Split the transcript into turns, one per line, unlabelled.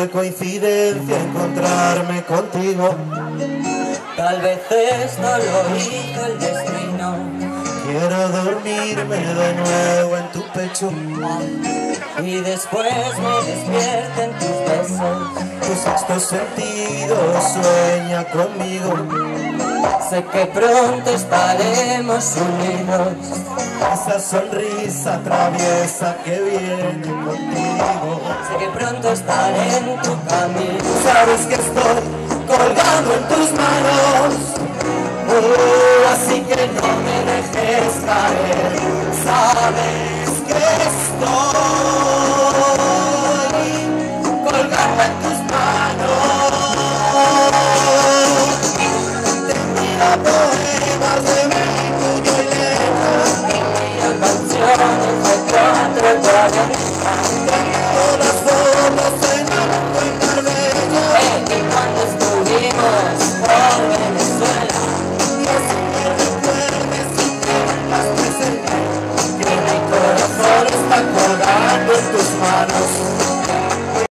fue coincidencia encontrarme contigo.
Tal vez esto lo hizo el destino.
Quiero dormirme de nuevo en tu pecho
y después me despierten tus besos.
Tu sexto sentido sueña conmigo.
Sé que pronto estaremos unidos.
Esa sonrisa traviesa que viene contigo.
Sé que pronto estaré en tu camino.
Sabes que estoy colgado en tus manos. Así que no me dejes caer. Sabes que estoy colgado en tus manos. Te mira poemas de